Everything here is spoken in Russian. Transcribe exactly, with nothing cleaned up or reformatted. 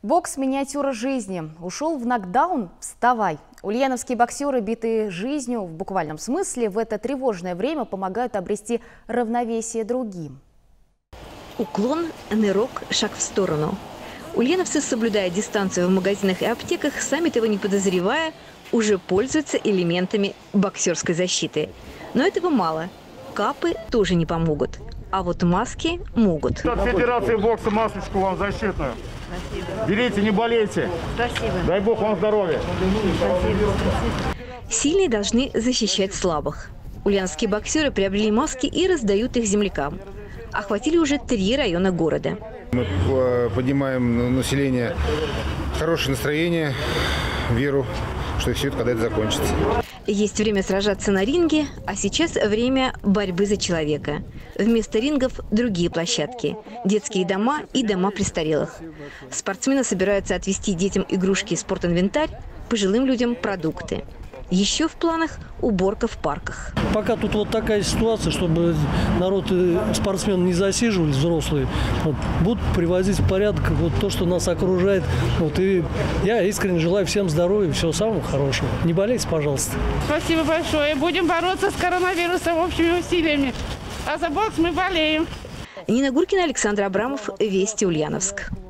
Бокс – миниатюра жизни. Ушел в нокдаун – вставай. Ульяновские боксеры, битые жизнью в буквальном смысле, в это тревожное время помогают обрести равновесие другим. Уклон, нырок, шаг в сторону. Ульяновцы, соблюдая дистанцию в магазинах и аптеках, сами того не подозревая, уже пользуются элементами боксерской защиты. Но этого мало. Капы тоже не помогут. А вот маски могут. От Федерации бокса масочку вам защитную. Спасибо. Берите, не болейте. Спасибо. Дай бог вам здоровья. Спасибо. Сильные должны защищать слабых. Ульяновские боксеры приобрели маски и раздают их землякам. Охватили уже три района города. Мы поднимаем население хорошее настроение, веру, что все это когда-то закончится. Есть время сражаться на ринге, а сейчас время борьбы за человека. Вместо рингов другие площадки, детские дома и дома престарелых. Спортсмены собираются отвезти детям игрушки и спортинвентарь, пожилым людям продукты. Еще в планах уборка в парках. Пока тут вот такая ситуация, чтобы народ и спортсмены не засиживались, взрослые, вот, будут приводить в порядок вот то, что нас окружает. Вот, и я искренне желаю всем здоровья, всего самого хорошего. Не болейте, пожалуйста. Спасибо большое. Будем бороться с коронавирусом общими усилиями. А за бокс мы болеем. Нина Гуркина, Александр Абрамов, Вести, Ульяновск.